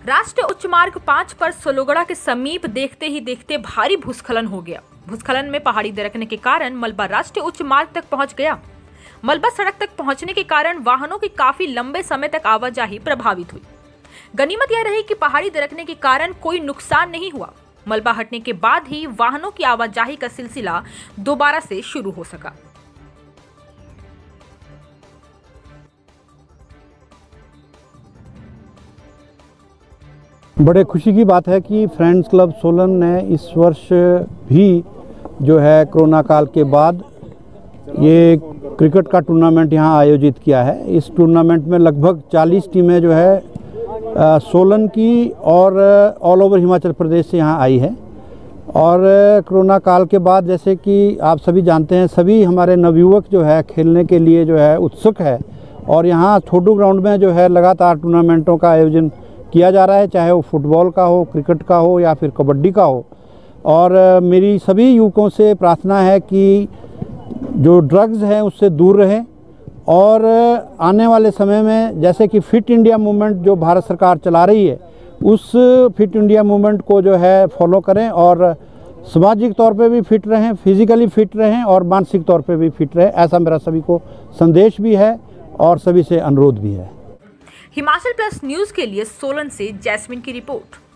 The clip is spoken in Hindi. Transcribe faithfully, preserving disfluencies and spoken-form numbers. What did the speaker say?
राष्ट्रीय उच्च मार्ग पाँच पर सोलोगड़ा के समीप देखते ही देखते भारी भूस्खलन हो गया। भूस्खलन में पहाड़ी दरकने के कारण मलबा राष्ट्रीय उच्च मार्ग तक पहुंच गया। मलबा सड़क तक पहुंचने के कारण वाहनों की काफी लंबे समय तक आवाजाही प्रभावित हुई। गनीमत यह रही कि पहाड़ी दरकने के कारण कोई नुकसान नहीं हुआ। मलबा हटने के बाद ही वाहनों की आवाजाही का सिलसिला दोबारा से शुरू हो सका। बड़े खुशी की बात है कि फ्रेंड्स क्लब सोलन ने इस वर्ष भी जो है कोरोना काल के बाद ये क्रिकेट का टूर्नामेंट यहाँ आयोजित किया है। इस टूर्नामेंट में लगभग चालीस टीमें जो है आ, सोलन की और ऑल ओवर हिमाचल प्रदेश से यहाँ आई है। और कोरोना काल के बाद जैसे कि आप सभी जानते हैं, सभी हमारे नवयुवक जो है खेलने के लिए जो है उत्सुक है और यहाँ छोटू ग्राउंड में जो है लगातार टूर्नामेंटों का आयोजन किया जा रहा है, चाहे वो फुटबॉल का हो, क्रिकेट का हो या फिर कबड्डी का हो। और मेरी सभी युवकों से प्रार्थना है कि जो ड्रग्स हैं उससे दूर रहें और आने वाले समय में जैसे कि फिट इंडिया मूवमेंट जो भारत सरकार चला रही है, उस फिट इंडिया मूवमेंट को जो है फॉलो करें और सामाजिक तौर पे भी फिट रहें, फिजिकली फिट रहें और मानसिक तौर पे भी फिट रहें। ऐसा मेरा सभी को संदेश भी है और सभी से अनुरोध भी है। हिमाचल प्लस न्यूज के लिए सोलन से जैस्मिन की रिपोर्ट।